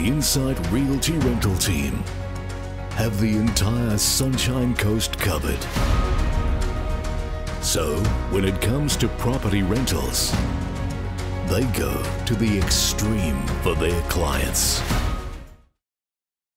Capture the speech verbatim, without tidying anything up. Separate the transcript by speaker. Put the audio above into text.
Speaker 1: The Insite Realty rental team have the entire Sunshine Coast covered. So, when it comes to property rentals, they go to the extreme for their clients.